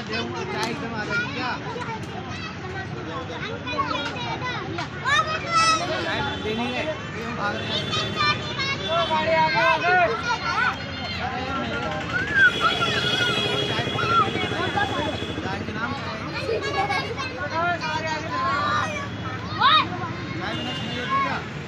देऊंगा चाय एकदम आ गई क्या? चाय देनी है हम भाग रहे हैं। गाड़ी आगे चाय के नाम चाय बिना नहीं होती क्या?